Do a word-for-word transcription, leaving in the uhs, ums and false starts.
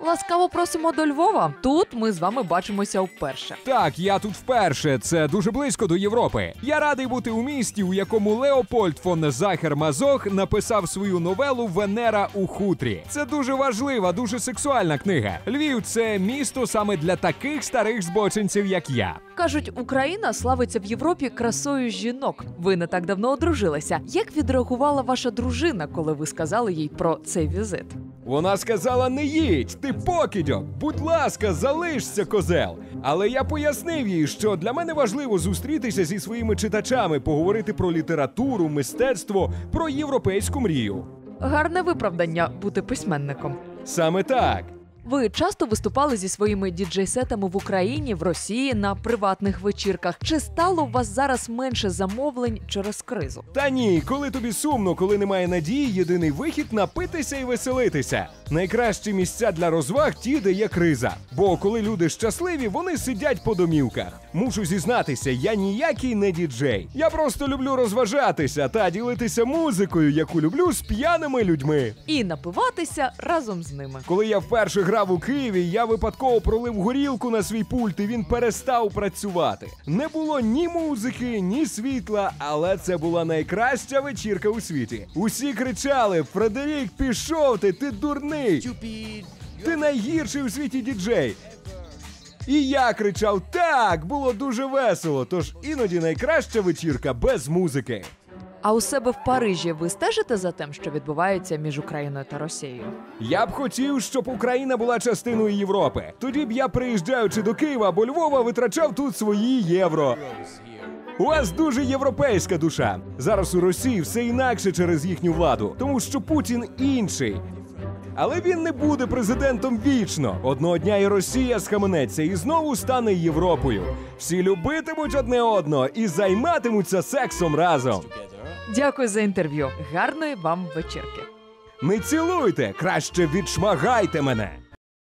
Ласкаво просимо до Львова. Тут ми з вами бачимося вперше. Так, я тут вперше. Це дуже близько до Європи. Я радий бути у місті, у якому Леопольд фон Захер-Мазох написав свою новелу «Венера у хутрі». Це дуже важлива, дуже сексуальна книга. Львів – це місто саме для таких старих збочинців, як я. Кажуть, Україна славиться в Європі красою жінок. Ви не так давно одружилися. Як відреагувала ваша дружина, коли ви сказали їй про цей візит? Вона сказала: «Не їдь, ти покидьок, будь ласка, залишся, козел». Але я пояснив їй, що для мене важливо зустрітися зі своїми читачами, поговорити про літературу, мистецтво, про європейську мрію. Гарне виправдання бути письменником. Саме так. Ви часто виступали зі своїми діджей-сетами в Україні, в Росії, на приватних вечірках. Чи стало у вас зараз менше замовлень через кризу? Та ні, коли тобі сумно, коли немає надії, єдиний вихід – напитися і веселитися. Найкращі місця для розваг – ті, де є криза. Бо коли люди щасливі, вони сидять по домівках. Мушу зізнатися, я ніякий не діджей. Я просто люблю розважатися та ділитися музикою, яку люблю, з п'яними людьми. І напиватися разом з ними. Коли я вперше грав у Києві, я випадково пролив горілку на свій пульт, і він перестав працювати. Не було ні музики, ні світла, але це була найкраща вечірка у світі. Усі кричали: «Фредерік, пішов ти, ти дурний! Ти найгірший у світі діджей!» І я кричав: «Так!» Було дуже весело, тож іноді найкраща вечірка без музики. А у себе в Парижі ви стежите за тим, що відбувається між Україною та Росією? Я б хотів, щоб Україна була частиною Європи. Тоді б я, приїжджаючи до Києва або Львова, витрачав тут свої євро. У вас дуже європейська душа. Зараз у Росії все інакше через їхню владу, тому що Путін інший. Але він не буде президентом вічно. Одного дня і Росія схаменеться і знову стане Європою. Всі любитимуть одне одного і займатимуться сексом разом. Дякую за інтерв'ю. Гарної вам вечірки. Не цілуйте, краще відшмагайте мене.